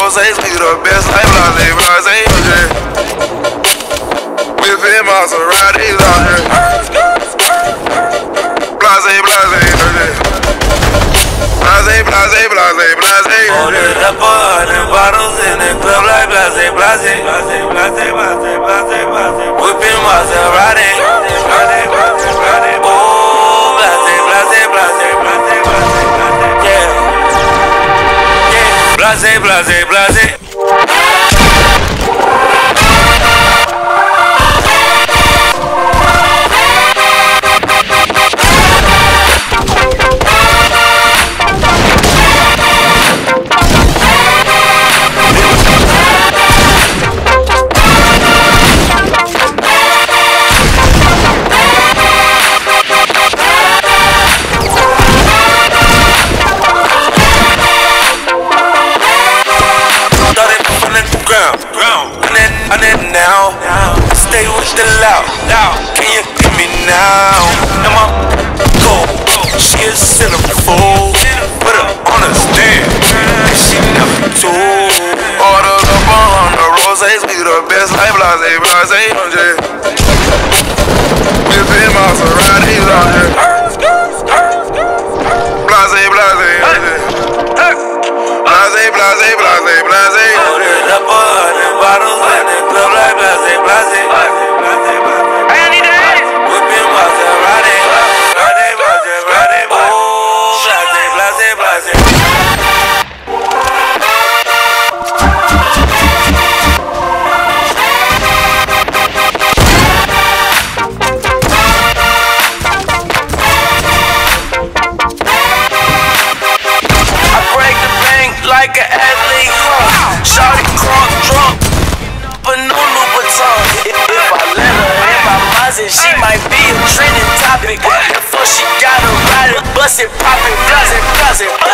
roses, we the best like blase, blase, okay. We fit Maseratis out here. Blase, blase, okay. Blase, blase, blase, blase. Hold it up for 100 bottles in the club like blase, blase, blase, blase, blase, blase, blase. Whipping Maserati, blase, blase, blase. Oh, blase, blase, blase, blase, blase, blase. Yeah, yeah. Blase, blase, blase. Now, stay with the loud. Can you hear me now? Am I go? She is centerfold. Put her on a stand, and she never told. Order up on the roses, we the best like blase, blase, okay. We fit Maseratis out here. Blase, blase, okay. Blase, blase, blase, blase. Hold it up for 100 bottles in the club like blase, blase, blase, blase, blase. Whipping Maserati, blase, blase, blase, oh, blase, blase, blase. Like an athlete, shawty crunk drunk, but no Louboutin. If I let her in my mindset, she might be a trending topic. Before she got a ride, bust it, pop it, blase, blase.